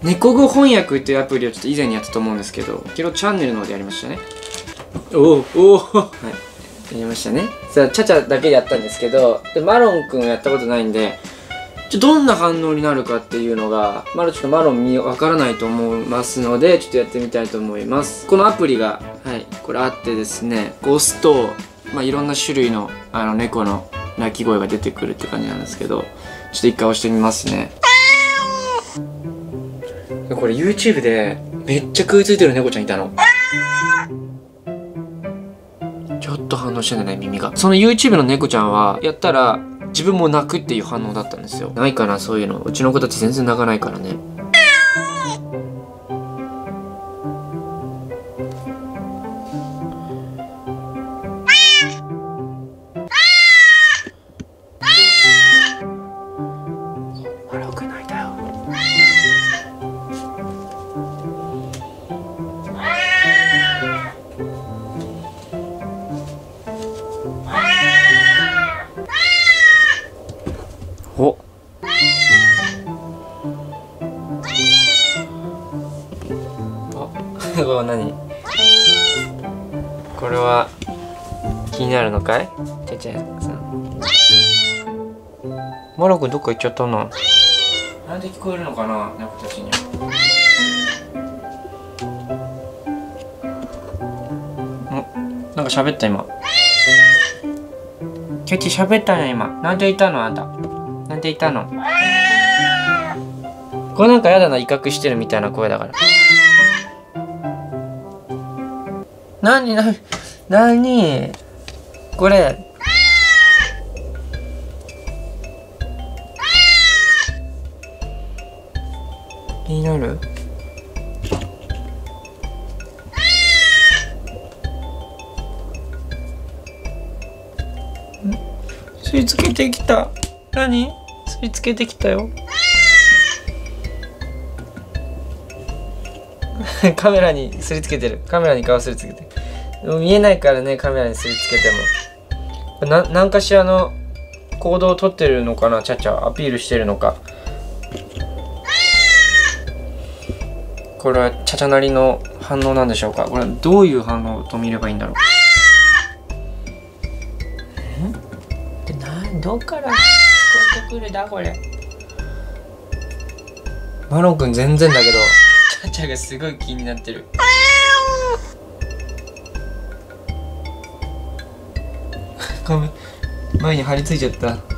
猫語翻訳っていうアプリをちょっと以前にやったと思うんですけど、昨日チャンネルの方でやりましたね。はいやりましたね。さあチャチャだけでやったんですけど、でマロンくんやったことないんで、どんな反応になるかっていうのがまだちょっとマロンわからないと思いますので、ちょっとやってみたいと思います。このアプリがこれあってですね、押すといろんな種類の猫の鳴き声が出てくるって感じなんですけど、ちょっと一回押してみますね。これ YouTube でめっちゃ食いついてる猫ちゃんいたの。ちょっと反応してんだね、耳が。その YouTube の猫ちゃんはやったら自分も泣くっていう反応だったんですよ。ないかな、そういうの。うちの子たち全然泣かないからね。マロくん泣いたよ。おこれ何？これは気になるのかい？ちゃちゃさん。マロくんどっか行っちゃったな。なんで聞こえるのかな、猫たちには。なんか喋った今。ケチ喋ったね今。なんて言ったのあんた。なんて言ったの？これなんかやだな、威嚇してるみたいな声だから。なにこれ。気になる？吸い付けてきた。何？吸い付けてきたよ。カメラにすりつけてる。カメラに顔すりつけてる。見えないからね、カメラにすりつけても。なんかしらの行動をとってるのかな、チャチャ。アピールしてるのか。これはチャチャなりの反応なんでしょうか。これはどういう反応と見ればいいんだろう。どっから聞こえてくるだこれ。マロンくん全然だけど、チャチャがすごい気になってる。ごめん、前に張り付いちゃった。